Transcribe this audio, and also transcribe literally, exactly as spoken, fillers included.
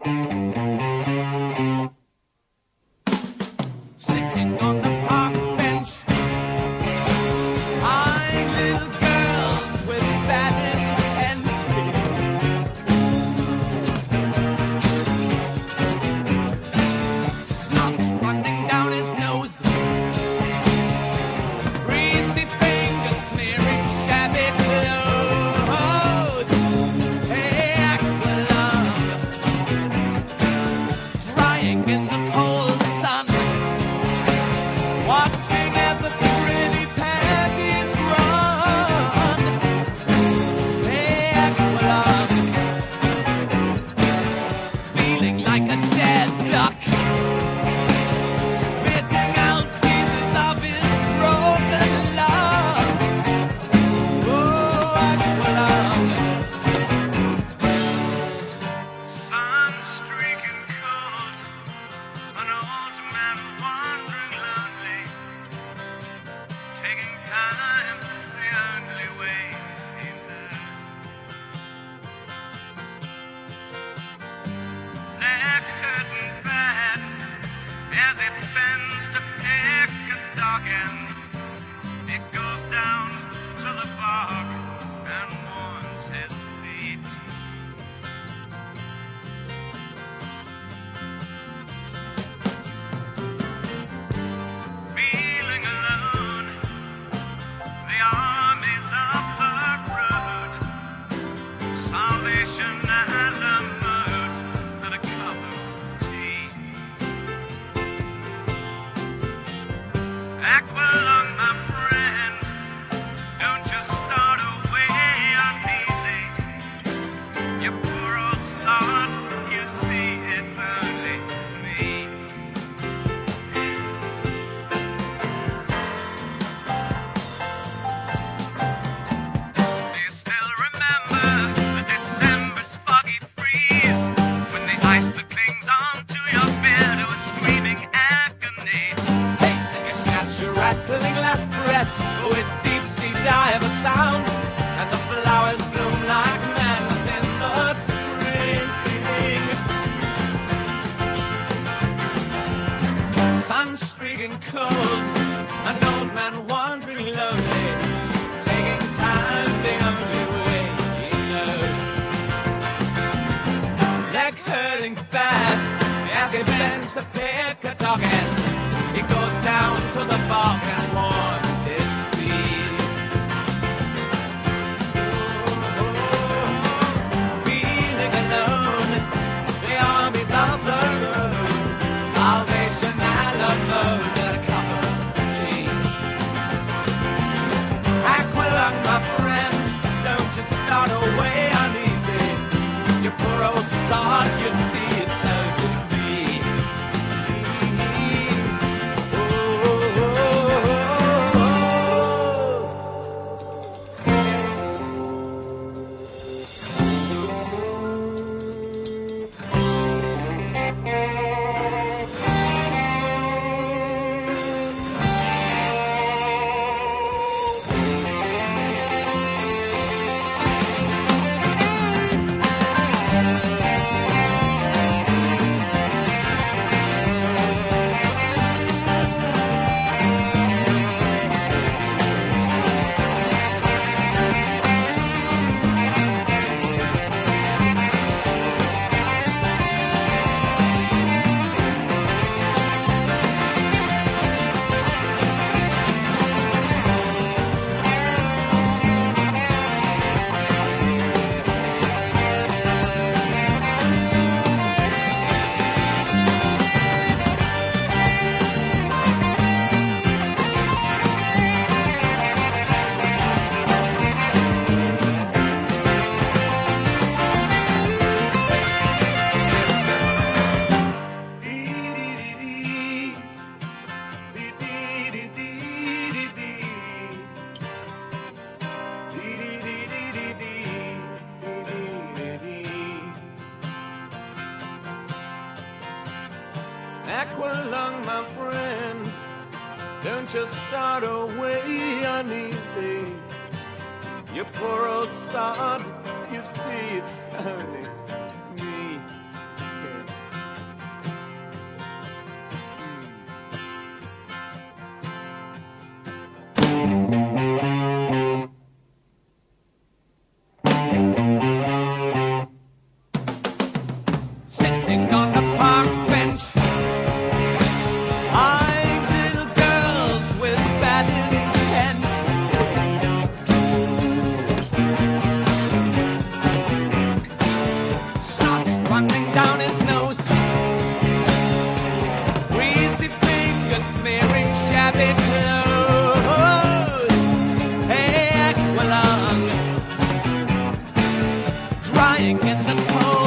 Sitting on the park bench, eyeing little girls with bad intensity. Snot's running down his nose, greasy fingers smearing shabby clothes. Hey, Aqualung, drying in the cold sun, watching as the pretty panties run. Hey, Aqualung, feeling like a dead duck, spitting out pieces of his broken love. Oh, Aqualung, sun streaking cold, an old man wandering lonely, taking time the only way he knows. Their curtain bad as it bends to pick a dog end. It goes down to the bark and warms his feet. Feeling alone, the armies of the road, salvation and a mode and a cup of tea. Aqualung, my friend, don't just start away uneasy. You poor old sod, you see it's only me. Do you still remember the December's foggy freeze, when the ice that clings onto your beard was screaming agony? Hey, and you snatch your rattling last breaths with deep sea diver sounds, and the flowers bloom like madness in the spring. Sun streaking cold, an old man wandering lonely, taking time the only way he knows. Leg hurting bad as he bends to pick a dog end. He goes down to the bog and warms his feet. Feeling alone, the armies of the road, salvation and a mode and a cup of tea. Aqualung, my friend, don't you start away uneasy. You poor old sod, you see it's only me. Oh, oh, oh, Aqualung, my friend, don't just start away uneasy. You poor old sod, you see it's only me. Yeah. lying in the cold.